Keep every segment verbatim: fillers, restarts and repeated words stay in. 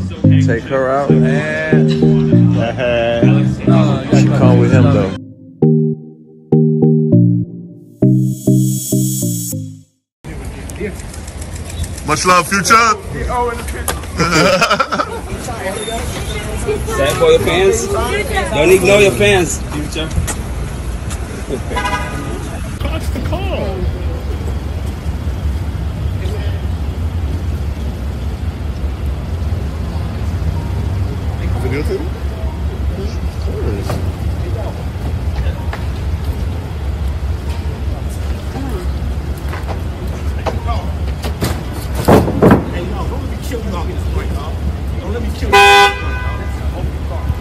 Take her out. And she come with him though. Much love, Future. Say for your fans. Don't ignore your fans, Future. That's the call. Videotape? Of course. Hey, yo, don't let me kill you out in this joint, dog. Don't let me kill you out in this joint, dog. Open your car.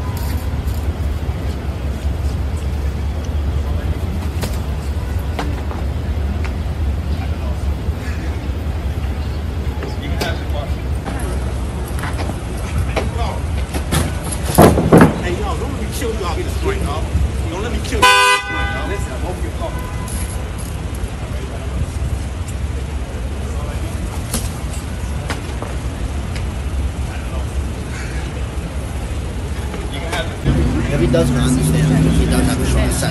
Kill you out in this joint, dog. Don't let me kill you out in this joint, dog. Listen, I'm over your car. If he doesn't understand, because he doesn't have a strong side.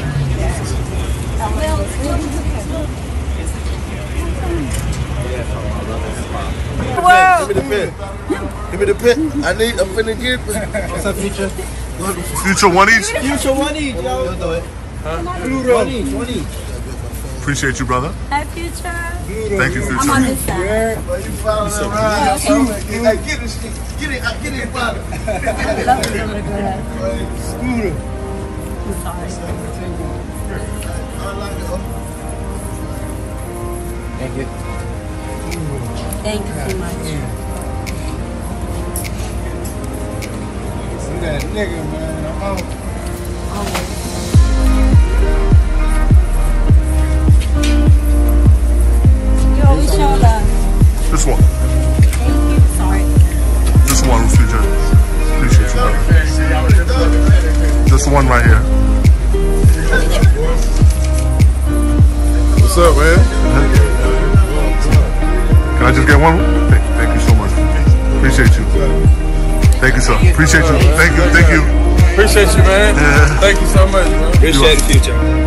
Wow. Give me the pen. Give me the pen. I need, I'm finna get. What's up, Future? Future one each? Future one each, yo. You'll do it. Huh? One each, one each. Appreciate you, brother. Hi, Future. Thank you, Future. I'm on this side. Well, you following around. Hey, get it, get it, get it, brother. I love it. I'm gonna go ahead. Scooter. I'm sorry. Thank you. Thank you so much. See that nigga, man. I'm out. Always. You always show love. This one. Thank you. Sorry. This one, Future. Appreciate you, brother. This one right here. What's up, man? Can I just get one? Thank, thank you so much. Appreciate you. Thank you, sir. Appreciate you. Thank you. Thank you. Appreciate you, man. Yeah. Thank you so much, bro. Appreciate the Future.